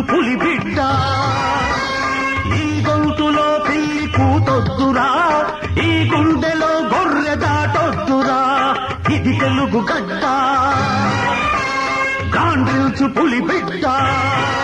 పులి బిడ్డ ఈ గొంతులో పిల్లి కూతొద్దురా ఈ గుండెలో గొర్రె దాటొద్దురా ఇది తెలుగు గడ్డ గాండ్రిల్చు పులి బిడ్డ